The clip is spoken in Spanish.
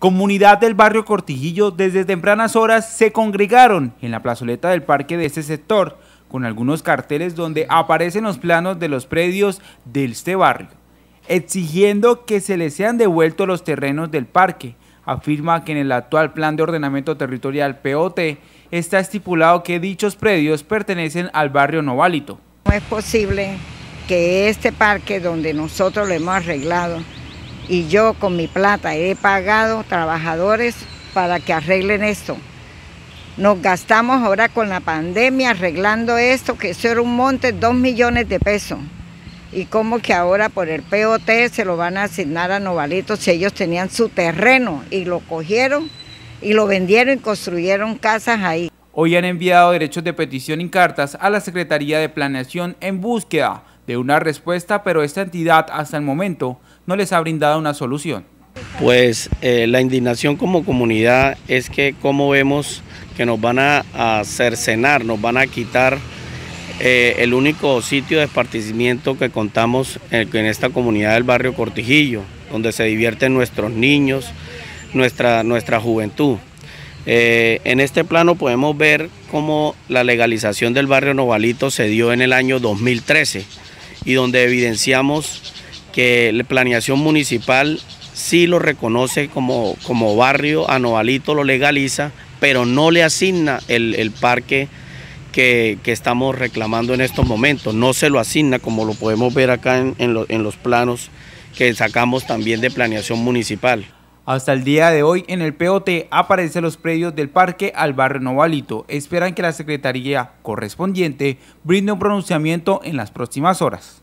Comunidad del barrio Cortijillo desde tempranas horas se congregaron en la plazoleta del parque de este sector, con algunos carteles donde aparecen los planos de los predios de este barrio, exigiendo que se les sean devueltos los terrenos del parque. Afirma que en el actual Plan de Ordenamiento Territorial POT está estipulado que dichos predios pertenecen al barrio Noválito. No es posible que este parque donde nosotros lo hemos arreglado y yo con mi plata he pagado trabajadores para que arreglen esto. Nos gastamos ahora con la pandemia arreglando esto, que eso era un monte, 2 millones de pesos. Y como que ahora por el POT se lo van a asignar a Noválito si ellos tenían su terreno y lo cogieron y lo vendieron y construyeron casas ahí. Hoy han enviado derechos de petición y cartas a la Secretaría de Planeación en búsqueda de una respuesta, pero esta entidad hasta el momento no les ha brindado una solución. Pues la indignación como comunidad es que como vemos que nos van a cercenar, nos van a quitar el único sitio de esparcimiento que contamos en esta comunidad del barrio Cortijillo, donde se divierten nuestros niños, nuestra juventud. En este plano podemos ver cómo la legalización del barrio Noválito se dio en el año 2013 y donde evidenciamos que la planeación municipal sí lo reconoce como barrio, a Noválito lo legaliza, pero no le asigna el parque que estamos reclamando en estos momentos, no se lo asigna como lo podemos ver acá en los planos que sacamos también de planeación municipal. Hasta el día de hoy en el POT aparecen los predios del parque al barrio Noválito. Esperan que la secretaría correspondiente brinde un pronunciamiento en las próximas horas.